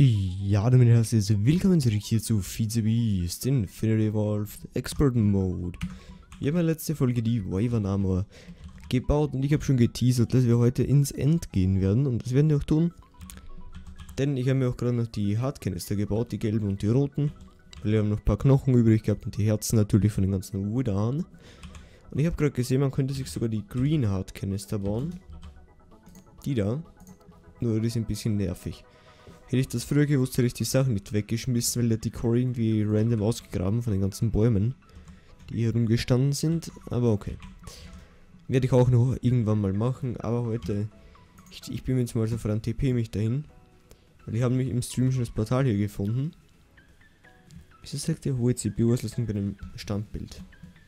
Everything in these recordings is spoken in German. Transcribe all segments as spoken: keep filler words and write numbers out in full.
Ja, damit herzlich willkommen zurück hier zu FeedTheBeast Infinity Evolved Expert Mode. Wir haben ja letzte Folge die Wyvern Armor gebaut und ich habe schon geteasert, dass wir heute ins End gehen werden und das werden wir auch tun. Denn ich habe mir auch gerade noch die Hardcanister gebaut, die gelben und die roten. Weil wir haben noch ein paar Knochen übrig gehabt und die Herzen natürlich von den ganzen Wudern. Und ich habe gerade gesehen, man könnte sich sogar die Green Hardcanister bauen. Die da. Nur die sind ein bisschen nervig. Hätte ich das früher gewusst, hätte ich die Sachen nicht weggeschmissen, weil der Dekor irgendwie random ausgegraben von den ganzen Bäumen, die hier rumgestanden sind. Aber okay. Werde ich auch noch irgendwann mal machen, aber heute, ich, ich bin jetzt mal so voran, T P mich dahin. Weil ich habe mich im Stream schon das Portal hier gefunden. Wieso sagt der hohe C P U-Auslösung bei dem Standbild?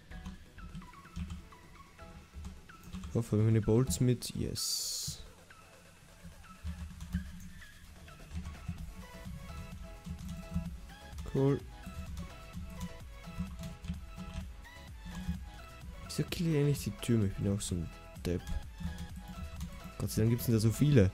Ich hoffe, habe ich meine Bolts mit? Yes. Cool. Wieso kill ich eigentlich die Türme? Ich bin auch so ein Depp. Gott sei Dank gibt es da so viele.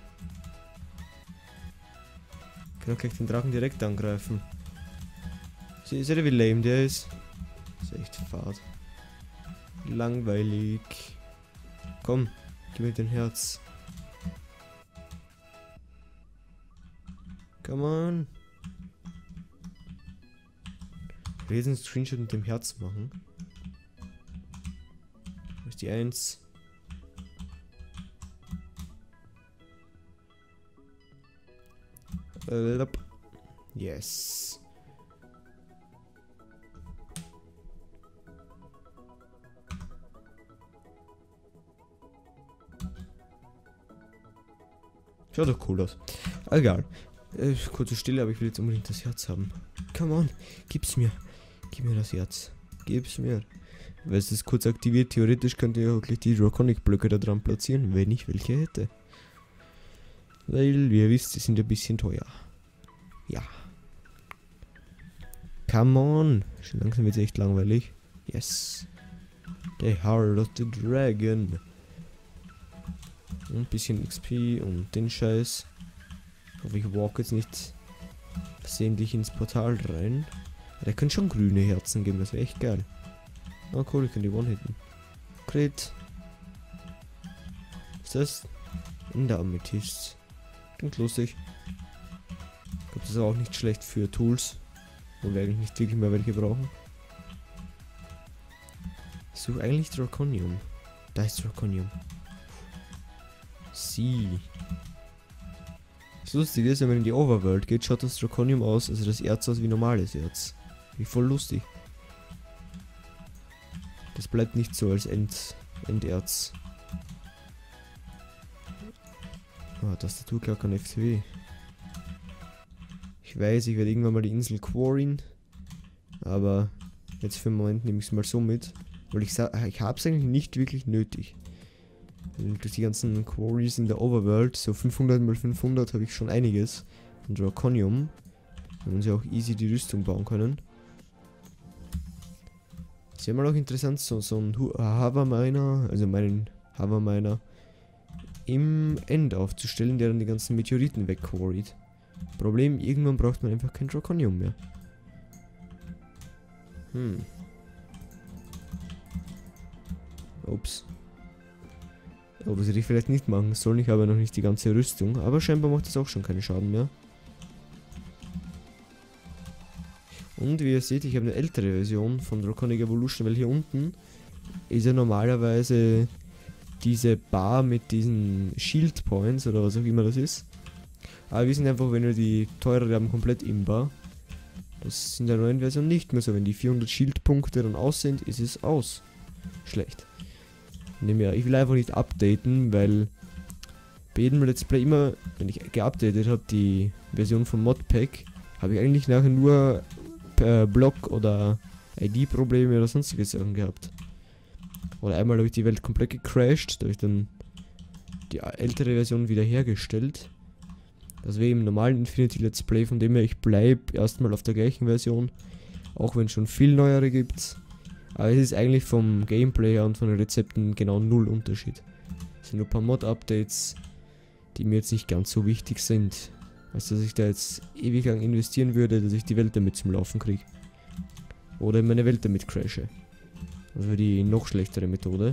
Ich kann auch gleich den Drachen direkt angreifen. Seht ihr, wie lame der ist? Das ist echt fad. Langweilig. Komm, gib mir dein Herz. Come on. Ich will jetzt einen Screenshot mit dem Herz machen. Wo ist die eins? Yes. Schaut doch cool aus. Egal. Äh, kurze Stille, aber ich will jetzt unbedingt das Herz haben. Come on, gib's mir. Gib mir das Herz. Gib's mir. Weil es ist kurz aktiviert, theoretisch könnte ich auch gleich die Draconic-Blöcke da dran platzieren, wenn ich welche hätte. Weil, wie ihr wisst, die sind ein bisschen teuer. Ja. Come on. Schon langsam wird es echt langweilig. Yes. The Heart of the Dragon. Ein bisschen X P und den Scheiß. Ich hoffe, ich walk jetzt nicht versehentlich ins Portal rein. Der könnte schon grüne Herzen geben, das wäre echt geil. Oh cool, ich kann die One-Hitten. Crit. Was ist das? In der Amethyst. Klingt lustig. Ich glaube, das ist auch nicht schlecht für Tools. Wo wir eigentlich nicht wirklich mehr welche brauchen. Ich suche eigentlich Draconium. Da ist Draconium. Sie. Das Lustige ist, wenn man in die Overworld geht, schaut das Draconium aus, also das Erz aus wie normales Erz. Wie voll lustig. Das bleibt nicht so als End, Enderz. Ah, Tastatur klar kann F C W. Ich weiß, ich werde irgendwann mal die Insel quarrien. Aber jetzt für den Moment nehme ich es mal so mit. Weil ich sage, ich habe es eigentlich nicht wirklich nötig. Durch die ganzen Quarries in der Overworld, so fünfhundert mal fünfhundert habe ich schon einiges. Und Draconium. Da haben sie auch easy die Rüstung bauen können. Ist ja mal auch interessant, so, so ein Hoverminer, also meinen Hoverminer, im End aufzustellen, der dann die ganzen Meteoriten wegquarried. Problem, irgendwann braucht man einfach kein Draconium mehr. Hm. Ups. Oh, was hätte ich vielleicht nicht machen sollen, ich habe noch nicht die ganze Rüstung, aber scheinbar macht das auch schon keinen Schaden mehr. Und wie ihr seht, ich habe eine ältere Version von Draconic Evolution, weil hier unten ist ja normalerweise diese Bar mit diesen Shield Points oder was auch immer das ist. Aber wir sind einfach, wenn wir die teurere haben, komplett imbar. Das ist in der neuen Version nicht mehr so. Wenn die vierhundert Shield Punkte dann aus sind, ist es aus. Schlecht. Ich will einfach nicht updaten, weil bei jedem Let's Play immer, wenn ich geupdatet habe, die Version vom Modpack, habe ich eigentlich nachher nur per Block oder I D-Probleme oder sonstige Sachen gehabt. Oder einmal habe ich die Welt komplett gecrashed, da habe ich dann die ältere Version wieder hergestellt. Das wäre im normalen Infinity Let's Play, von dem her ich bleibe erstmal auf der gleichen Version, auch wenn es schon viel neuere gibt. Aber es ist eigentlich vom Gameplay her und von den Rezepten genau null Unterschied. Es sind nur ein paar Mod-Updates, die mir jetzt nicht ganz so wichtig sind. als dass ich da jetzt ewig lang investieren würde, dass ich die Welt damit zum Laufen kriege. Oder meine Welt damit crashe. Also die noch schlechtere Methode.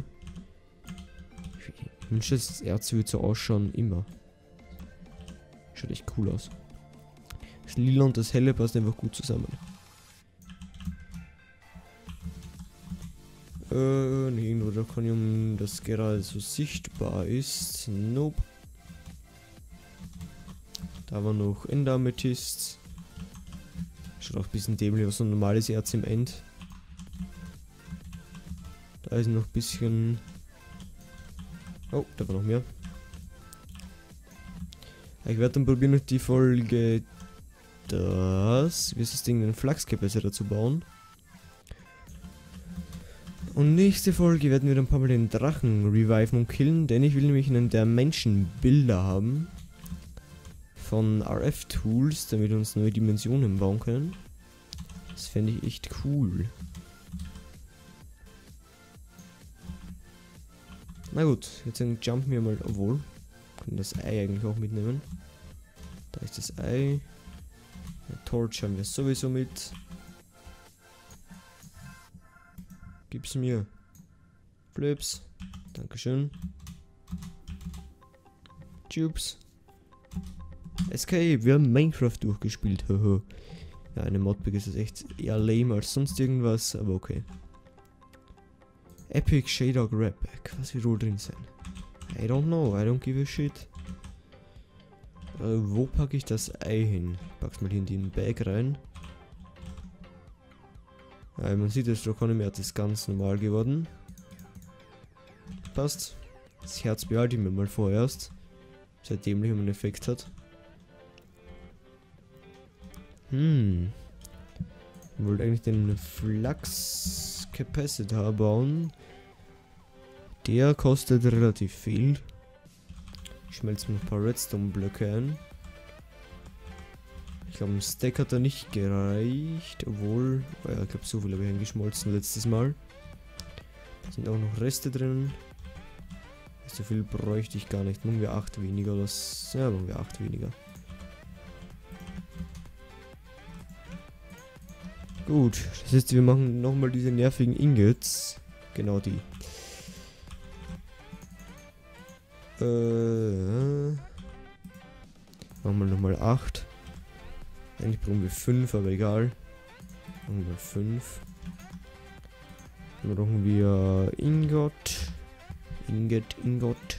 Ich wünsche, das Erz würde so ausschauen, immer. Schaut echt cool aus. Das Lila und das Helle passt einfach gut zusammen. Äh, irgendwo da kann ich, das gerade so sichtbar ist. Nope. Da war noch Endamethyst. Schaut auch ein bisschen dämlich aus, so ein normales Erz im End. Da ist noch ein bisschen... Oh, da war noch mehr. Ich werde dann probieren, noch die Folge das, wie ist das Ding, den Flachscapacitor zu bauen. Und nächste Folge werden wir dann ein paar Mal den Drachen reviven und killen, denn ich will nämlich einen der Menschenbilder haben. Von R F-Tools, damit wir uns neue Dimensionen bauen können. Das fände ich echt cool. Na gut, jetzt jumpen wir mal, obwohl, können das Ei eigentlich auch mitnehmen. Da ist das Ei. Eine Torch haben wir sowieso mit. Gib's mir. Flips. Dankeschön. Tubes. Escape, wir haben Minecraft durchgespielt. Ja, eine Modpack ist das echt eher lame als sonst irgendwas, aber okay. Epic Shader Grab Pack, was wird wohl drin sein? I don't know, I don't give a shit. Äh, wo packe ich das Ei hin? Pack's mal hier in den Bag rein. Ja, man sieht, das Draconium-Erz ist ganz normal geworden. Passt. Das Herz behalte ich mir mal vorerst. Seitdem es einen Effekt hat. Hm. Ich wollte eigentlich den Flux Capacitor bauen. Der kostet relativ viel. Ich schmelze mir noch ein paar Redstone-Blöcke ein. Ich glaube, ein Stack hat da nicht gereicht. Obwohl, oh ja, ich glaube, so viel habe ich eingeschmolzen letztes Mal. Da sind auch noch Reste drin. So viel bräuchte ich gar nicht. Machen wir acht weniger. Das, ja, machen wir acht weniger. Gut, das heißt, wir machen nochmal diese nervigen Ingots. Genau die. Äh, machen wir nochmal acht. Eigentlich brauchen wir fünf, aber egal. Machen wir fünf. Dann brauchen wir Ingot. Ingot, Ingot.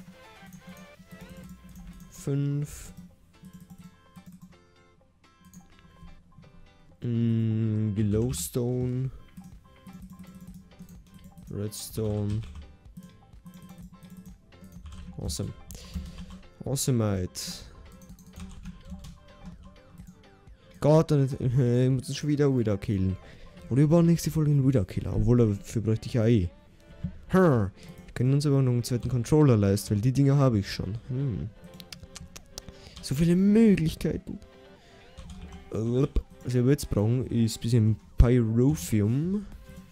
fünf. Mm, Glowstone. Redstone. Awesome. Awesomite. Gott, dann ich muss es schon wieder wieder killen. Oder wir bauen nächste Folge einen Wither Killer. Obwohl, dafür bräuchte ich ja eh. Hm. Wir können uns aber noch einen zweiten Controller leisten, weil die Dinger habe ich schon. Hm. So viele Möglichkeiten. Was wir jetzt brauchen, ist ein bisschen Pyrotheum.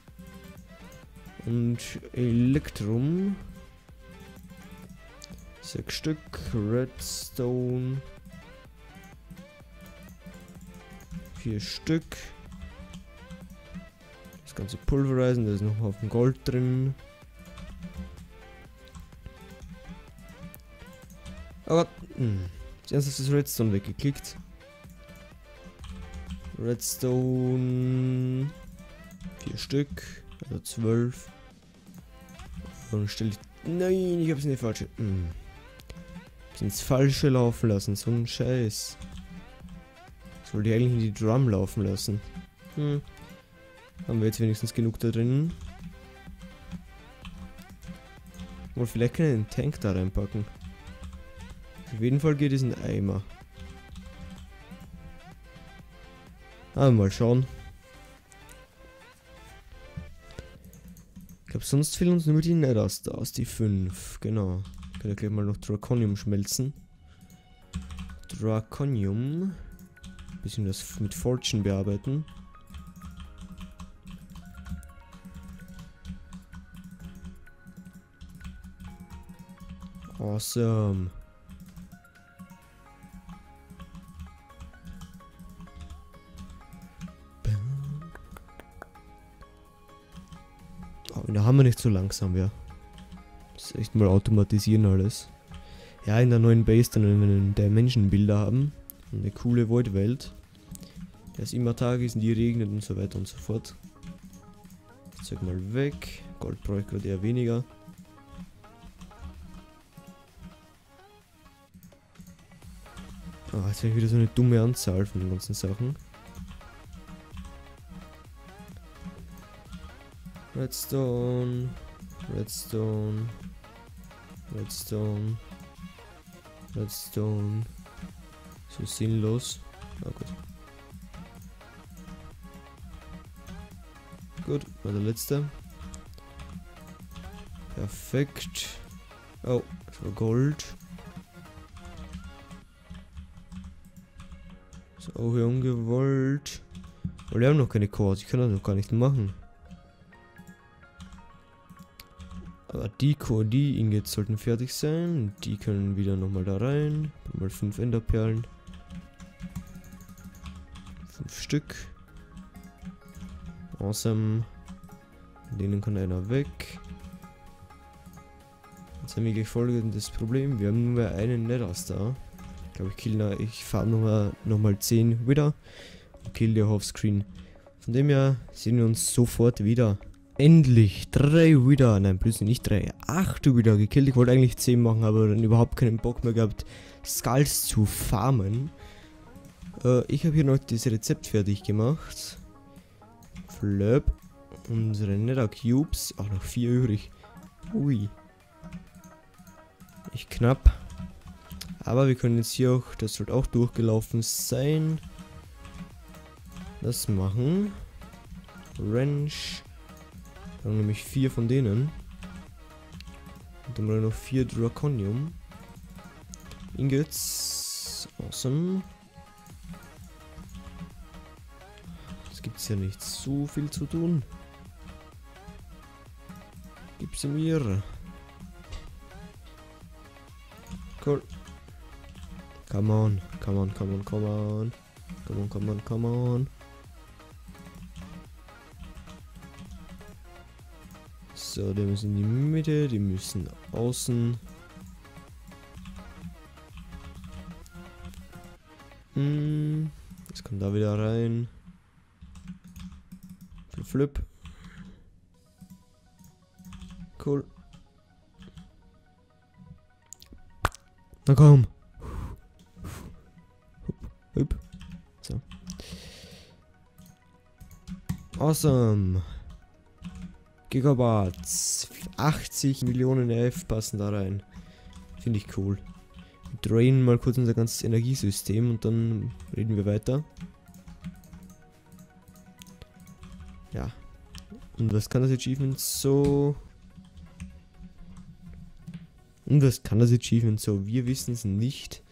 Und Elektrum. Sechs Stück. Redstone. Vier Stück. Das ganze Pulverisen, da ist noch ein Haufen Gold drin. Aber, mh. Zuerst ist das Redstone weggeklickt. Redstone. Vier Stück. Also zwölf. Und stelle ich. Nein, ich hab's in die falsche. Mh. Ich hab's ins Falsche laufen lassen. So ein Scheiß. Ich wollte ich eigentlich in die Drum laufen lassen. Hm. Haben wir jetzt wenigstens genug da drin. Und vielleicht kann ich einen Tank da reinpacken. Auf jeden Fall geht es in den Eimer. Aber mal schauen. Ich glaube, sonst fehlen uns nur die Nethers da aus, die fünf. Genau. Ich kann ja gleich mal noch Draconium schmelzen. Draconium. Bisschen das mit Fortune bearbeiten. Awesome. Da haben wir nicht so langsam, ja. Das ist echt mal automatisieren alles. Ja, in der neuen Base dann, wenn wir einen Dimension-Bilder haben. Eine coole Void-Welt. Der ist immer Tag ist, nie regnet und so weiter und so fort. Das Zeug mal weg. Gold brauche ich gerade eher weniger. Ah, jetzt habe ich wieder so eine dumme Anzahl von den ganzen Sachen. Redstone, Redstone, Redstone, Redstone. So sinnlos. Ah, gut. Gut, war der letzte. Perfekt. Oh, das war Gold. So, auch hier ungewollt. Weil wir haben noch keine Cores, ich kann das noch gar nicht machen. Aber die Core, die Ingots sollten fertig sein. Die können wieder nochmal da rein. Mal fünf Enderperlen. Fünf Stück. Awesome. Denen kann einer weg. Jetzt haben wir gleich folgendes Problem. Wir haben nur einen Nether-Star. Ich glaube, ich kill ich farm nochmal noch mal zehn wieder. Und kill die Offscreen. Von dem her sehen wir uns sofort wieder. Endlich drei wieder, nein, plus nicht drei, acht wieder gekillt. Ich wollte eigentlich zehn machen, aber dann überhaupt keinen Bock mehr gehabt, Skulls zu farmen. Äh, ich habe hier noch das Rezept fertig gemacht. Flöp. Unsere Nether Cubes. Auch noch vier übrig. Ui. Echt knapp. Aber wir können jetzt hier auch, das sollte auch durchgelaufen sein. Das machen. Wrench. Dann nämlich vier von denen. Und dann noch vier Draconium. Ingots. Awesome. Es gibt ja nicht so viel zu tun. Gib sie mir. Cool. Come on, come on, come on, come on. Come on, come on, come on. So, die müssen in die Mitte, die müssen außen. Hm, jetzt kommt da wieder rein. Flip, flip. Cool. Na komm. Hup. So. Awesome. Gigawatts. achtzig Millionen F passen da rein. Finde ich cool. Wir drainen mal kurz unser ganzes Energiesystem und dann reden wir weiter. Ja. Und was kann das Achievement so? Und was kann das Achievement so? Wir wissen es nicht.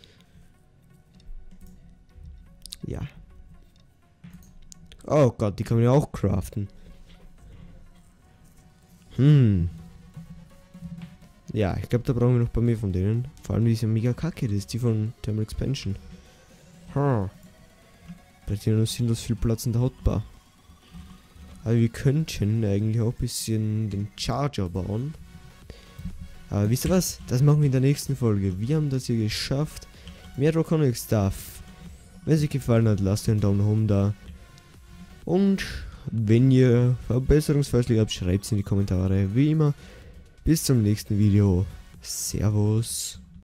Ja. Oh Gott, die kann man ja auch craften. Hm. Ja, ich glaube, da brauchen wir noch ein paar mehr von denen. Vor allem die ist ja mega kacke, das ist die von Thermal Expansion. Hm. Da hat ja noch sinnlos viel Platz in der Hotbar. Aber wir könnten eigentlich auch ein bisschen den Charger bauen. Aber wisst ihr was? Das machen wir in der nächsten Folge. Wir haben das hier geschafft. Mehr Draconic Stuff. Wenn es euch gefallen hat, lasst einen Daumen nach oben da. Und wenn ihr Verbesserungsvorschläge habt, schreibt es in die Kommentare. Wie immer, bis zum nächsten Video. Servus.